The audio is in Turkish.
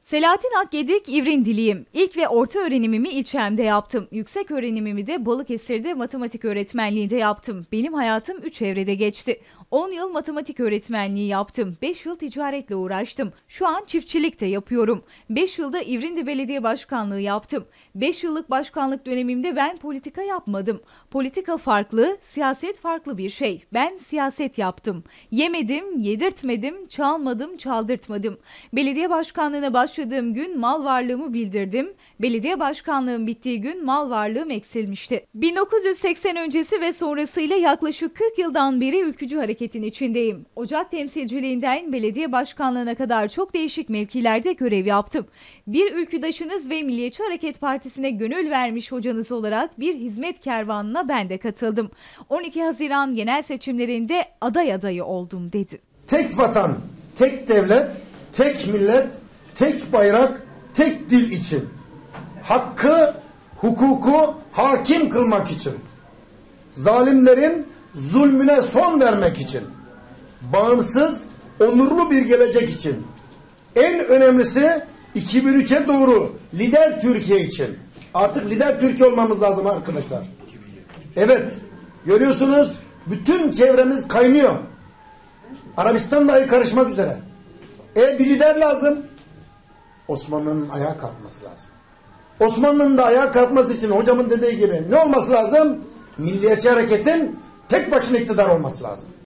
Selahattin Akgedik İvrindiliyim. İlk ve orta öğrenimimi ilçemde yaptım. Yüksek öğrenimimi de Balıkesir'de matematik öğretmenliğinde yaptım. Benim hayatım 3 evrede geçti. 10 yıl matematik öğretmenliği yaptım. 5 yıl ticaretle uğraştım. Şu an çiftçilik de yapıyorum. 5 yılda İvrindi Belediye Başkanlığı yaptım. 5 yıllık başkanlık dönemimde ben politika yapmadım. Politika farklı, siyaset farklı bir şey. Ben siyaset yaptım. Yemedim, yedirtmedim, çalmadım, çaldırtmadım. Belediye başkanlığına başladığım gün mal varlığımı bildirdim. Belediye başkanlığım bittiği gün mal varlığım eksilmişti. 1980 öncesi ve sonrasıyla yaklaşık 40 yıldan beri ülkücü hareketin içindeyim. Ocak temsilciliğinden belediye başkanlığına kadar çok değişik mevkilerde görev yaptım. Bir ülküdaşınız ve Milliyetçi Hareket Partisi'ne gönül vermiş hocanız olarak bir hizmet kervanına ben de katıldım. 12 Haziran genel seçimlerinde aday adayı oldum dedi. Tek vatan, tek devlet, tek millet, tek bayrak, tek dil için. Hakkı, hukuku hakim kılmak için. Zalimlerin zulmüne son vermek için. Bağımsız, onurlu bir gelecek için. En önemlisi 2003'e doğru lider Türkiye için. Artık lider Türkiye olmamız lazım arkadaşlar. Evet, görüyorsunuz bütün çevremiz kaynıyor. Arabistan dahi karışmak üzere. Bir lider lazım. Osmanlı'nın ayağa kalkması lazım. Osmanlı'nın da ayağa kalkması için hocamın dediği gibi ne olması lazım? Milliyetçi hareketin tek başına iktidar olması lazım.